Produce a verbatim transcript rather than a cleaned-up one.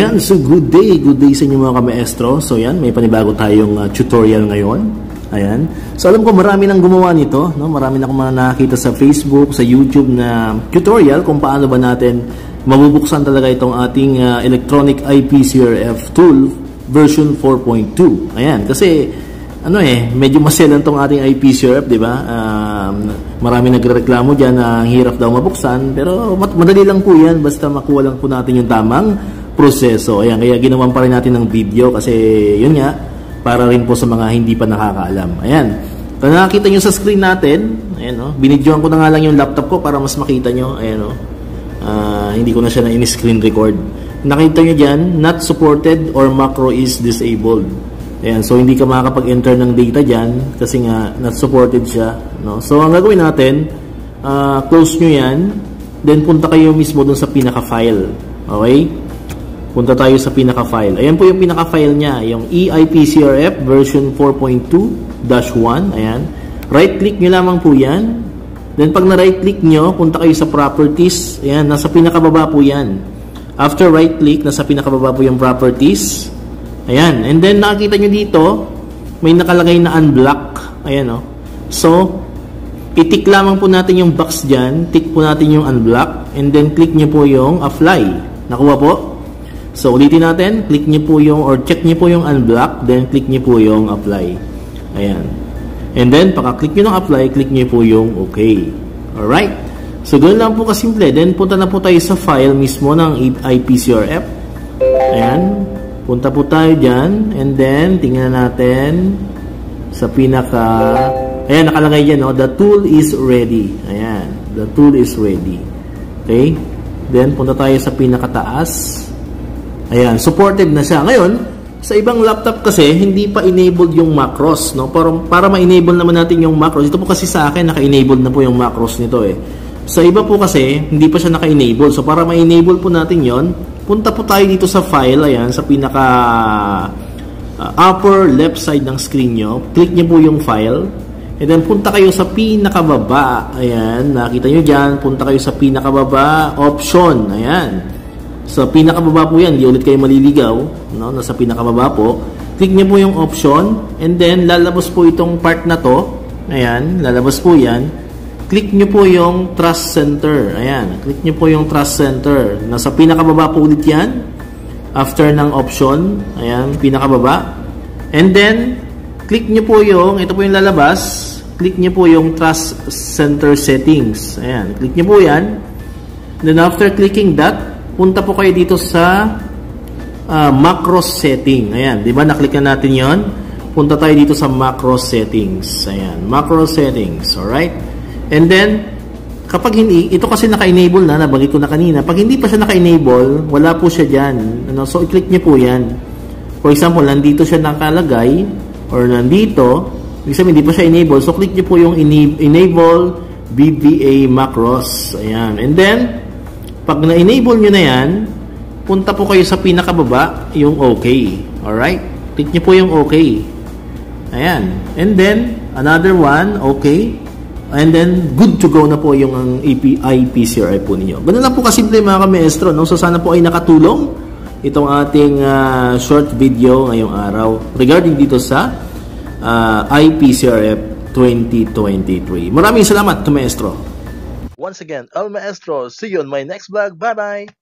Ayan, so good day, good day sa inyo mga ka-maestro. So yan, may panibago tayong uh, tutorial ngayon. Ayan. So alam ko marami nang gumawa nito, no? Marami na akong mga nakakita sa Facebook, sa YouTube na tutorial kung paano ba natin mabubuksan talaga itong ating uh, electronic I P C R F tool version four point two. Ayan, kasi ano eh, medyo maselan tong ating I P C R F, di ba? Um, marami nagrereklamo diyan na ang hirap daw mabuksan, pero madali lang po 'yan basta makuha lang po natin yung tamang proseso. Ayan, kaya ginawan pa rin natin ng video kasi yun nga, para rin po sa mga hindi pa nakakaalam. Ayan. Kung nakakita nyo sa screen natin, ayan o, binidyoan ko na nga lang yung laptop ko para mas makita nyo. Ayan o. Uh, hindi ko na siya na in-screen record. Nakita nyo dyan, not supported or macro is disabled. Ayan, so hindi ka makakapag-enter ng data dyan kasi nga not supported siya. No? So ang gagawin natin, uh, close nyo yan, then punta kayo mismo dun sa pinaka-file. Okay? Punta tayo sa pinaka-file. Ayan po yung pinaka-file niya, yung E I P C R F version four point two dash one. Ayan. Right-click nyo lamang po yan. Then pag na-right-click nyo, punta kayo sa properties. Ayan, nasa pinakababa po yan. After right-click, nasa pinakababa po yung properties. Ayan. And then nakikita nyo dito, may nakalagay na unblock. Ayan o. Oh. So, i-tick lamang po natin yung box dyan. Tick po natin yung unblock. And then click nyo po yung apply. Nakuha po? So, ulitin natin, click nyo po yung, or check nyo po yung unblock, then click nyo po yung apply. Ayan. And then, pagka-click nyo ng apply, click nyo po yung okay. Alright? So, ganoon lang po kasimple. Then, punta na po tayo sa file mismo ng I P C R F. Ayan. Punta po tayo dyan. And then, tingnan natin sa pinaka, ayan, nakalagay dyan, no? The tool is ready. Ayan. The tool is ready. Okay? Then, punta tayo sa pinakataas. Ayan, supported na siya. Ngayon, sa ibang laptop kasi, hindi pa enabled yung macros, no? Para, para ma-enable naman natin yung macros. Ito po kasi sa akin, naka-enabled na po yung macros nito eh. Sa iba po kasi, hindi pa siya naka-enable. So, para ma-enable po natin yon, punta po tayo dito sa file, ayan, sa pinaka uh, upper left side ng screen nyo. Click nyo po yung file. And then, punta kayo sa pinakababa. Ayan, nakita nyo dyan. Punta kayo sa pinakababa. Option. Ayan. So, pinakababa po yan. Di ulit kayo maliligaw. No? Nasa pinakababa po. Click nyo po yung option. And then, lalabas po itong part na to. Ayan. Lalabas po yan. Click nyo po yung Trust Center. Ayan. Click nyo po yung Trust Center. Nasa pinakababa po ulit yan. After ng option. Ayan. Pinakababa. And then, click nyo po yung, ito po yung lalabas. Click nyo po yung Trust Center Settings. Ayan. Click nyo po yan. Then, after clicking that, punta po kayo dito sa uh, macro setting. Ayan, di ba? Naklik na natin yon. Punta tayo dito sa macro settings. Ayan, macro settings. Alright? And then, kapag hindi, ito kasi naka-enable na, nabanggit ko na kanina. Pag hindi pa siya naka-enable, wala po siya dyan. Ano? So, i-click nyo po yan. For example, nandito siya nakalagay, or nandito, ibig sabihin, hindi pa siya enable. So, click nyo po yung enable B V A macros. Ayan. And then, pag na-enable nyo na yan, punta po kayo sa pinakababa, yung OK. Alright? Click nyo po yung OK. Ayan. And then, another one, OK. And then, good to go na po yung ang I P C R F po ninyo. Ganun lang po kasimple mga ka-maestro. No? So, sana po ay nakatulong itong ating uh, short video ngayong araw regarding dito sa uh, I P C R F twenty twenty-three. Maraming salamat, ka-maestro. Once again, El Maestro. See you on my next vlog. Bye-bye.